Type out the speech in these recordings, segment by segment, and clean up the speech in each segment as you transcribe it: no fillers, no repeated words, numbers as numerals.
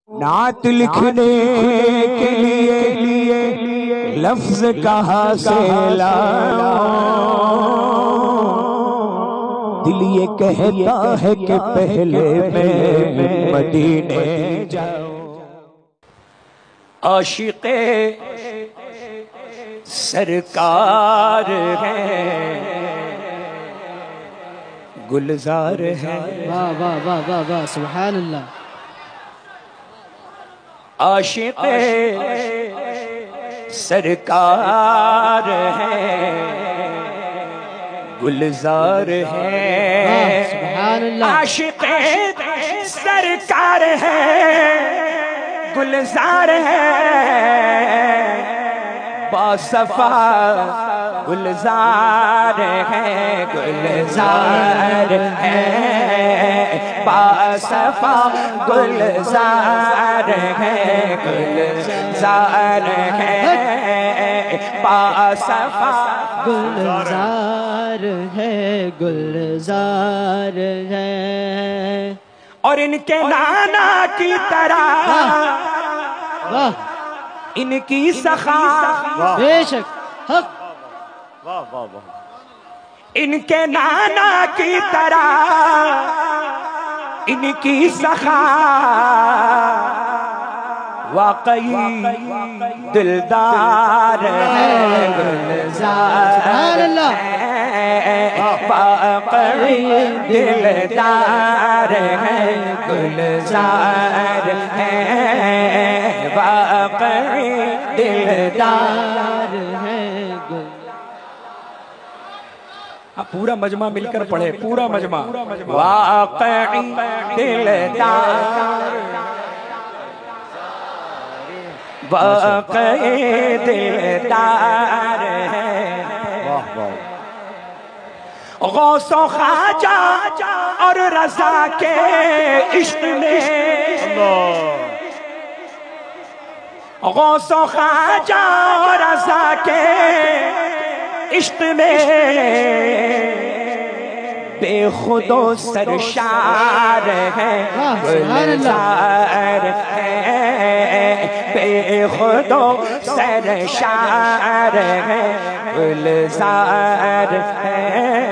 नात लिखने के लिए लफ्ज कहाँ से लाऊं, दिल ये कहता है कि पहले मैं मदीने जाऊं। आशिक़े सरकार है, गुलजार है। वाह वाह वाह वाह वाह, सुभान अल्लाह। आशिक़े सरकार है, गुलजार है। सुभान अल्लाह। आशिक़े सरकार है, गुलजार है। बासफा गुलजार है, गुलजार है। बासफा गुलजार है, गुलजार है। बासफा गुलजार है, गुलजार है। और इनके नाना की तरह वाह, इनकी सखा बेशक हक। वाह वाह वाह। इनके नाना की तरह इनकी सखा वाकई दिलदार है, गुलजार है। वाकई दिलदार है, गुलजार है। वाकई दिलदार है। पूरा मजमा मिलकर पढ़े, पूरा मजमा। वाकई दिलदार, वाकई दिलदार है। वाह वाह। गौसो ख्वाजा और रज़ा के इश्क में, गौसो ख्वाजा और रज़ा के इश्क में बेखुदो सरशार है, गुलजार है। बेखुदो सरशार है, गुलजार है।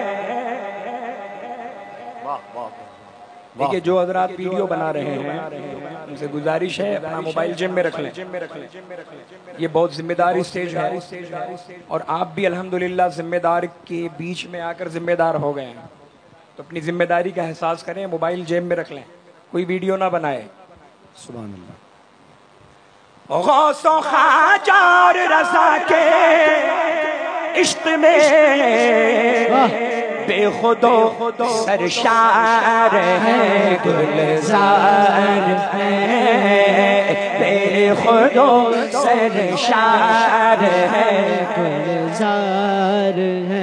देखिए, जो हजरात वीडियो बना रहे हैं उनसे गुजारिश है अपना मोबाइल जेब में रख लें। ये बहुत जिम्मेदारी स्टेज है और आप भी अल्हम्दुलिल्लाह जिम्मेदार के बीच में आकर जिम्मेदार हो गए हैं, तो अपनी जिम्मेदारी का एहसास करें, मोबाइल जेब में रख लें, कोई वीडियो ना बनाए। सुभान अल्लाह। गौसो ख्वाजा और रज़ा के इश्क में बेखुदो सरशार है, गुलजार है। बेखुदो सरशार है, गुलजार है।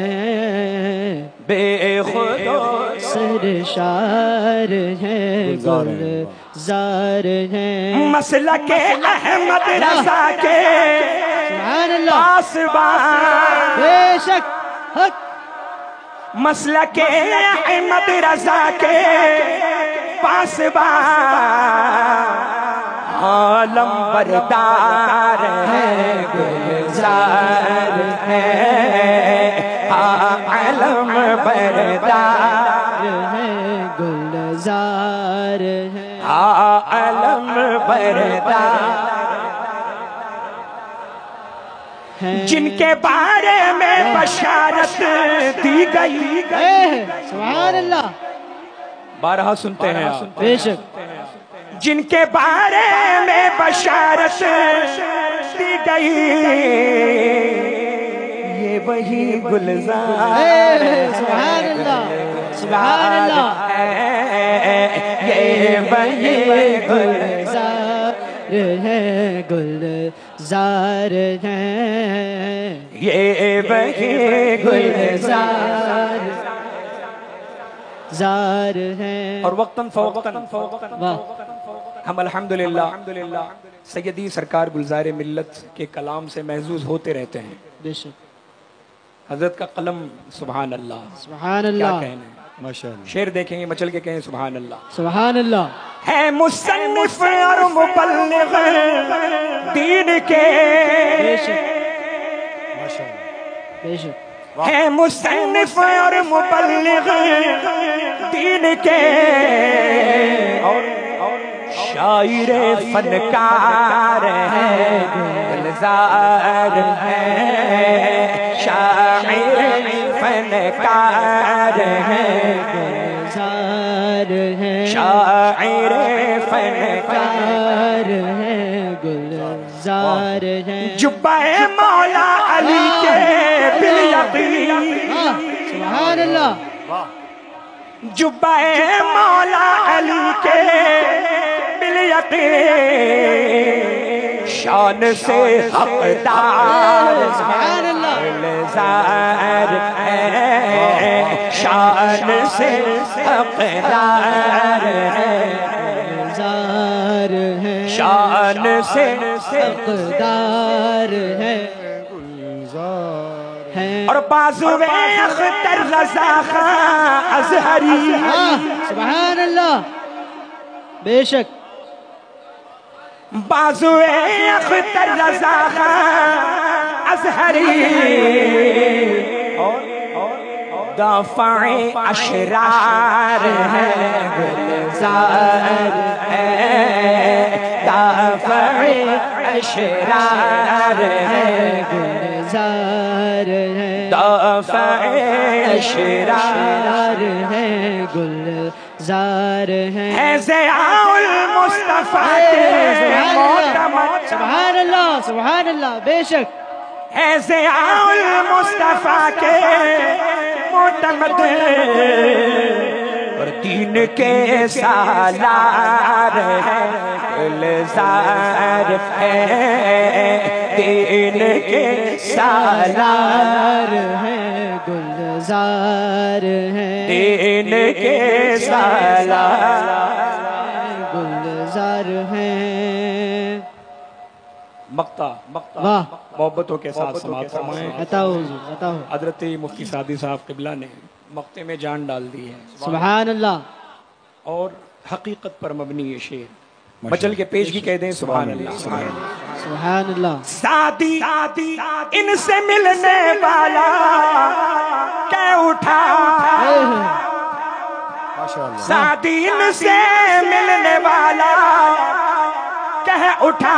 बेखुदो सरशार है, गुलजार है। मसलके अहमद रज़ा के सुभान अल्लाह। पासबान, बेशक हक। मसलके अहमद रज़ा के पासबान, आलम बरदार है, गुलजार है। आलम बरदार है, गुलजार है। आलम बरदार, जिनके बारे में बशारत दी गई। सुभान अल्लाह। बारहा सुनते हैं आप। बेशक। जिनके बारे में बशारत दी गई, ये वही गुलजार है। सुभान अल्लाह, सुभान अल्लाह। ये वही गुलजार है, गुलजार है। ये वही गुलजार जार है। और वक्तन फवक्तन हम अल्हम्दुलिल्लाह सैयदी सरकार गुलजार मिल्लत के कलाम से महजूज होते रहते हैं। बेशक। हजरत का कलम, सुभान अल्लाह, सुभान क्या अल्लाह। कहने। माशाअल्लाह। शेर देखेंगे, मचल के कहें सुभान अल्लाह। सुभान अल्लाह। है मुसन्निफ और मुबल्लिग दीन के, है मुसन्निफ और मुबल्लिग दीन के, और शायर फनकार है, गुलजार है, शायर फनकार है, गुलजार है, शायर फनकार है, गुलजार है। जुब्बे मौला अली के बिल यकीन, सुभान अल्लाह। जुब्बे मौला अली के बिल यकीन, शान से हकदार सुभान अल्लाह। गुलजार है, शान से हकदार है, गुलजार है, शान से हकदार है, और बाजुए अख्तर रज़ा खां अज़हरी, सुभान अल्लाह। बेशक बाजुए अख्तर रज़ा खां अज़हरी, दाफ़े अशरार है, गुलजार है, दाफ़े अशरार है, गुलजार है, दाफ़े अशरार है, गुलजार है। ज़ियाउल मुस्तफ़ा के मोतमद, सुभान अल्लाह, सुभान अल्लाह। बेशक है ज़ियाउल मुस्तफ़ा के मोतमद, और दीन के सालार है, गुलजार है, दीन के सालार है, गुलजार है, दीन के सालार गुलजार है। मक्ता वाह, मोहब्बतों के साथ समाप्त फरमाएं। बताओ बताओ। हज़रत मुफ्ती सादी साहब क़िबला ने मक्ते में जान डाल दी है, सुभान अल्लाह। और हकीकत पर मबनी ये शेर मचल के पेश की कह दें, सुभान अल्लाह। सुभान अल्लाह। सादी इनसे मिलने वाला क्या उठा, सादी इनसे मिलने वाला कह उठा,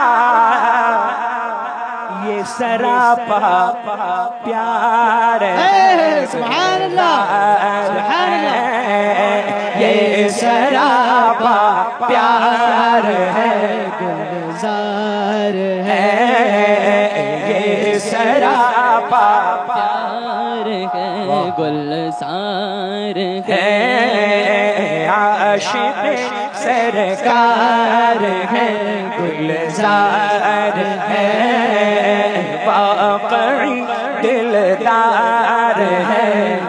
ये सरापा प्यार है, सुभान अल्लाह, सुभान अल्लाह। ये सरापा प्यार है, गुलजार है, ये सरापा प्यार है, गुलजार है, आशिक़ सरकार है, गुलजार है, वाक़ई दिलदार है,